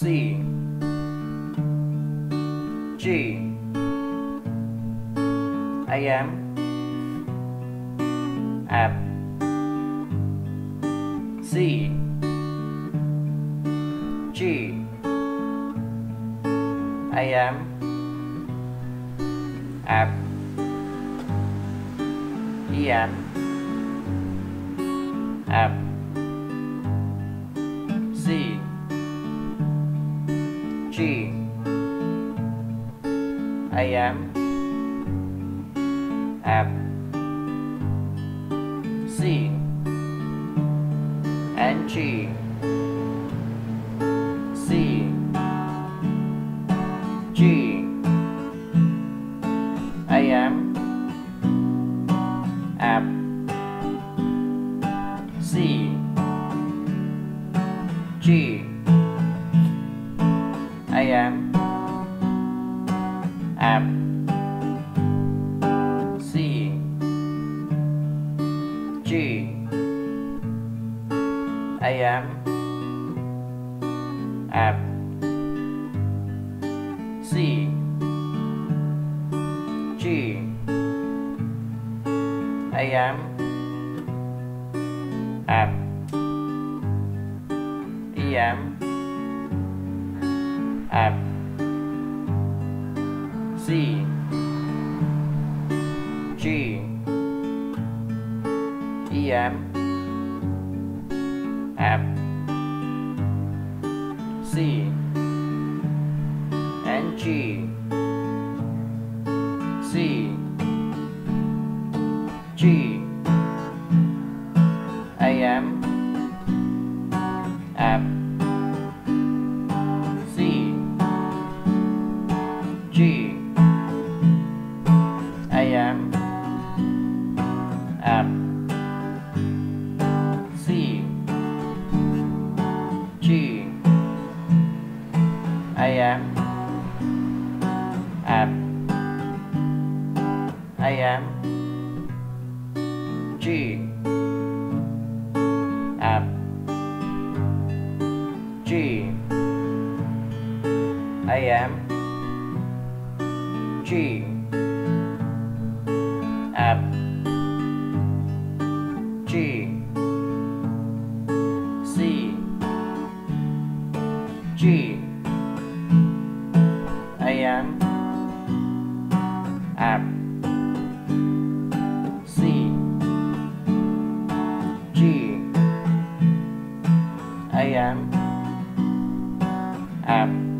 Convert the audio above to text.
C, G, AM, F, C, G, AM, F, EM, F, C, G, AM, F, C, and G, C, G, AM, F, C, G, AM, F, C, G, AM, F, C, G, AM, F, EM, F, C, G, EM, F, C, and G, C, G, AM, F, C, G, AM, F, C, G, AM, F, AM, G, F, G, AM, G, F, G, C, G, AM, F, C, G, AM, F,